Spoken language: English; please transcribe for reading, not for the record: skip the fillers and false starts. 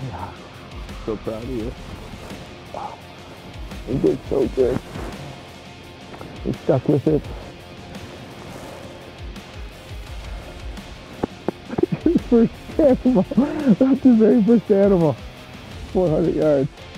Yeah. So proud of you. You did so good. You stuck with it. First animal. That's the very first animal. 400 yards.